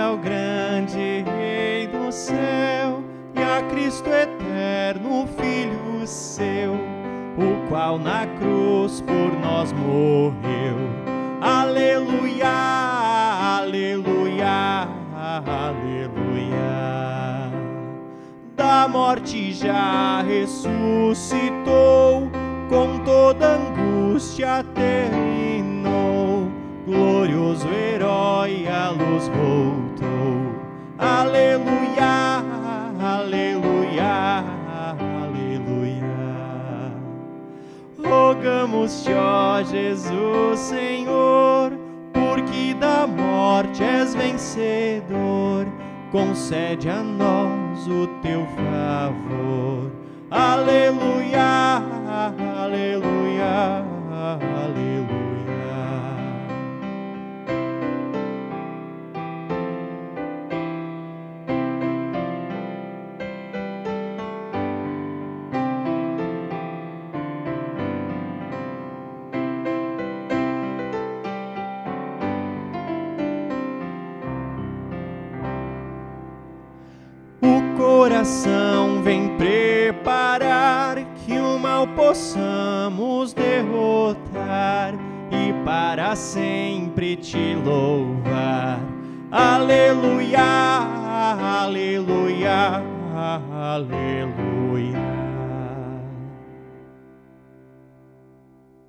ao grande Rei do céu e a Cristo eterno, Filho seu, o qual na cruz por nós morreu. Aleluia, aleluia, aleluia. Da morte já ressuscitou, com toda angústia terminou, glorioso herói à luz voltou. Aleluia, aleluia, aleluia. Rogamos-te, ó Jesus, Senhor, porque da morte és vencedor, concede a nós o teu favor. Aleluia, aleluia, aleluia. Coração vem preparar, que o mal possamos derrotar e para sempre te louvar. Aleluia, aleluia, aleluia.